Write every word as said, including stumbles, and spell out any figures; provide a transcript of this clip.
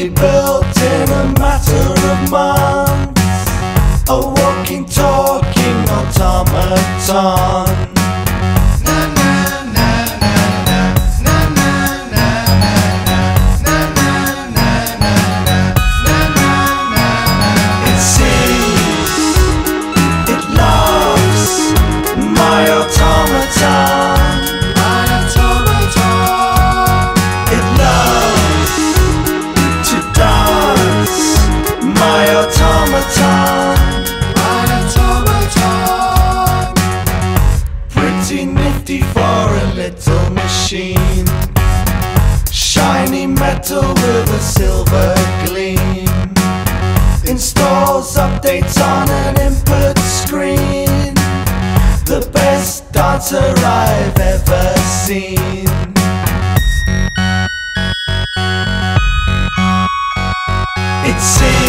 fully built in a matter of months, a walking, talking automaton. It sees, it loves my automaton. It loves to dance my automaton. Pretty nifty for a little machine, shiny metal with a silver gleam. Installs updates on an input screen, the best dancer I've ever seen. It seems